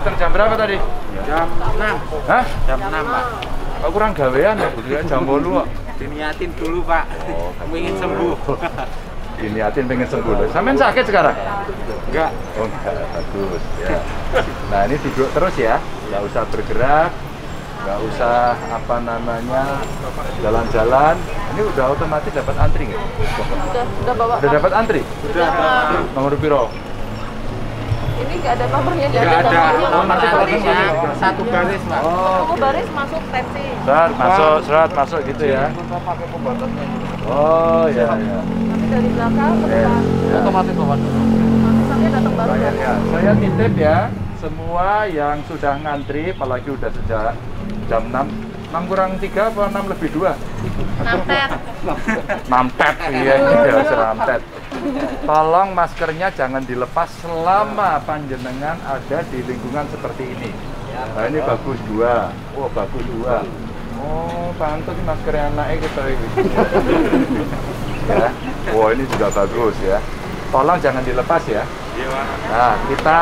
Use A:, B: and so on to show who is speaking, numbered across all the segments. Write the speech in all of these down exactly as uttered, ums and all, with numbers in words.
A: Jam berapa tadi?
B: Jam enam.
A: Hah?
B: Jam enam, Pak.
A: Kok kurang gawean ya? Bukan jam bolu kok.
B: Diniatin dulu, Pak.
A: Oh,
B: Ingin sembuh.
A: Diniatin pengen sembuh. Sampean sakit sekarang?
B: Enggak.
A: Oh, enggak. Bagus ya. Nah, ini duduk terus ya. Nggak usah bergerak. Nggak usah apa namanya jalan-jalan. Ini udah otomatis dapat antri nggak?
C: Udah, udah bawa.
A: Udah dapat antri?
B: Sudah, Pak.
A: Nomor piro?
C: Ini nggak ada nomornya,
B: Enggak ada.
A: Oh, nanti kalau
B: Nanti
A: kan
B: ya, satu baris, Pak.
A: Oh,
C: Aku baris masuk tensi.
A: serat masuk, serat masuk gitu ya. Oh, ya, ya.
C: Nanti dari belakang ke
A: Ya,
C: depan.
A: ya.
B: Otomatis bawa.
C: Nanti sampai datang baru.
A: Saya, ya. Saya titip ya, semua yang sudah ngantri, apalagi udah sejak jam enam, enam kurang tiga apa enam lebih dua?
C: Nampet.
A: Mampet, iya, iya, serampet. Tolong maskernya jangan dilepas selama panjenengan ada di lingkungan seperti ini. Nah, ini bagus dua. Oh, bagus dua. Oh, pantas maskernya naik kita ini. Ya. Wah, ini juga bagus ya. Tolong jangan dilepas ya. Nah, kita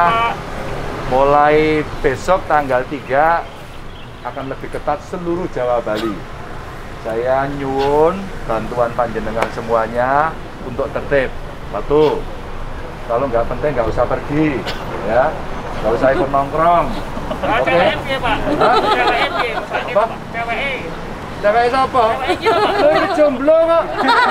A: mulai besok tanggal tiga akan lebih ketat seluruh Jawa Bali. Saya nyuwun bantuan panjenengan semuanya untuk tertib. Satu, kalau nggak penting nggak usah pergi, ya, nggak usah ikut nongkrong. Oke?
D: C W M ya, Pak.
A: Hah?
D: C W M ya, Pak.
A: Apa?
D: C W E.
A: Cewek siapa? Lu ini jomblo kok.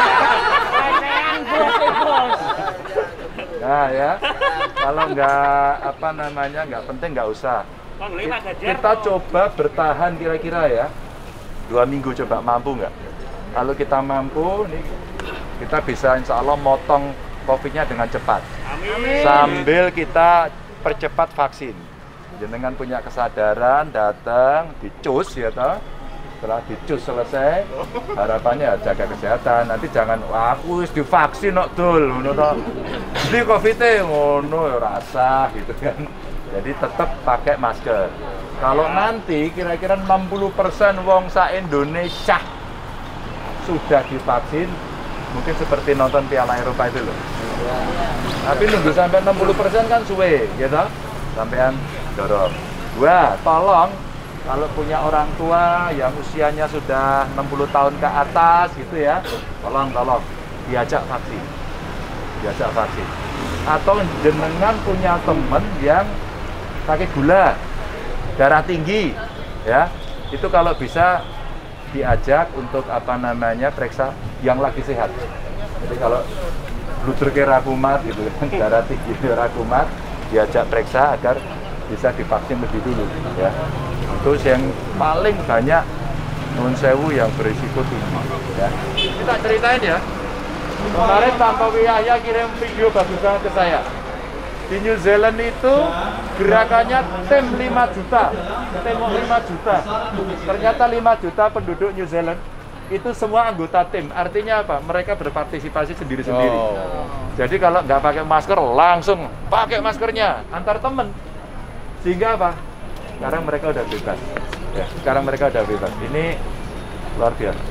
D: Sayang, bos, bos.
A: Nah ya, kalau nggak apa namanya nggak penting nggak usah.
D: Bang, lima Ganjar.
A: Kita coba bertahan kira-kira ya, dua minggu coba mampu nggak? Kalau kita mampu, nih kita bisa insya Allah motong COVID-nya dengan cepat.
D: Amin.
A: Sambil kita percepat vaksin. Jenengan punya kesadaran, datang, dicus ya toh. Setelah dicus selesai, harapannya jaga kesehatan. Nanti jangan, wah aku wis divaksin kok dul, ngono toh. Jadi COVID-e ngono ya rasa gitu kan. Jadi tetap pakai masker. Kalau nanti kira-kira enam puluh persen wong sa Indonesia sudah divaksin, mungkin seperti nonton Piala Eropa itu loh. Tapi nunggu sampai enam puluh persen kan suwe, gitu. Sampean dorong. Dua, tolong kalau punya orang tua yang usianya sudah enam puluh tahun ke atas gitu ya, tolong tolong diajak vaksin. Diajak vaksin. Atau jenengan punya teman yang sakit gula, darah tinggi, ya. Itu kalau bisa diajak untuk apa namanya periksa yang lagi sehat. Jadi kalau bluder kira kumat gitu kan, darah tinggi kira kumat, diajak periksa agar bisa divaksin lebih dulu ya. Itu yang paling banyak nun sewu yang berisiko tinggi ya. Kita ceritain ya. Kemarin Tantowi Yahya kirim video bagus banget ke saya. Di New Zealand itu gerakannya tim lima juta, tembok lima juta. Ternyata lima juta penduduk New Zealand itu semua anggota tim. Artinya apa? Mereka berpartisipasi sendiri-sendiri. Oh. Jadi kalau nggak pakai masker, langsung pakai maskernya antar temen. Sehingga apa? Sekarang mereka udah bebas. Ya, sekarang mereka udah bebas. Ini luar biasa.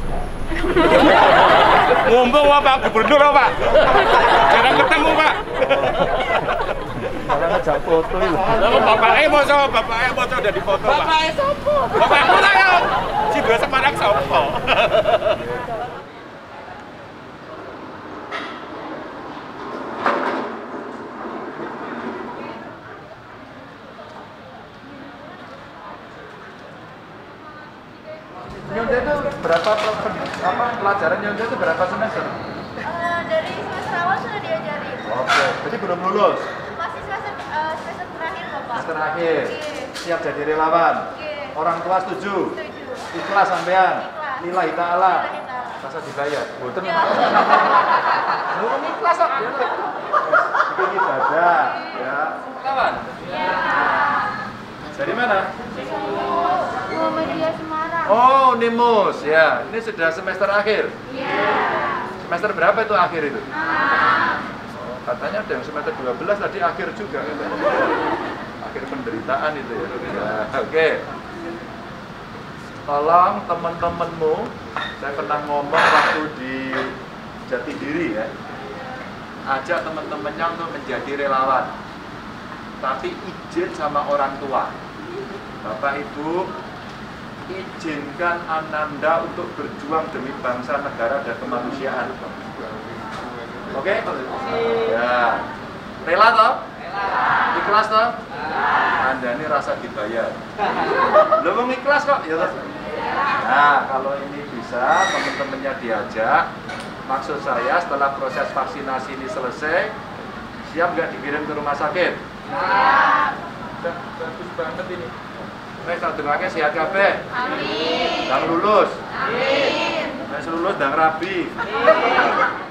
B: Ngomong Pak Gubernur, Pak. Jarang ketemu, Pak.
A: Karena ngejak foto itu.
B: Bapaknya mau so, bapaknya mau so udah di foto, Pak.
C: Bapaknya sopo?
B: Bapakku saya. Si dua Semarang sopo.
A: Nyonde itu berapa apa pelajaran Nyonde itu berapa semester?
E: Uh, dari semester awal sudah diajarin.
A: Oke, jadi belum lulus.
E: Masih semester uh, semester terakhir, Bapak.
A: Semester akhir.
E: Oke.
A: Siap jadi relawan.
E: Oke.
A: Orang tua setuju.
E: Setuju.
A: Ikhlas sampean.
E: Ikhlas.
A: Lillahi ta'ala.
E: Lillahi ta'ala.
A: Masa dibayar. Boten.
E: Ya.
A: Lu ikhlas kok. Bikin ibadah ya. Kawan?
E: Ya.
A: Dari mana?
E: Muhammadiyah Semarang.
A: Oh, Unimus ya. Ini sudah semester akhir.
E: Iya.
A: Semester berapa itu akhir itu?
E: Ah.
A: Oh, katanya ada yang semester dua belas tadi akhir juga katanya. Akhir penderitaan itu ya. Ya, oke. Tolong teman-temanmu, saya pernah ngomong waktu di Jatidiri ya. Ajak teman-temannya untuk menjadi relawan. tapi izin sama orang tua. Bapak Ibu, izinkan Ananda untuk berjuang demi bangsa, negara, dan kemanusiaan. Oke? Ya. Rela toh? Ikhlas toh? Anda ini rasa dibayar. Lo mau ikhlas kok? Ya toh? Nah, kalau ini bisa, teman-temannya diajak. Maksud saya setelah proses vaksinasi ini selesai, siap nggak dikirim ke rumah sakit? Siap. Bagus banget ini. Saya satu lagi sehat kabeh.
C: Amin.
A: Dan lulus.
C: Amin.
A: Saya lulus dan rabi.
C: Amin.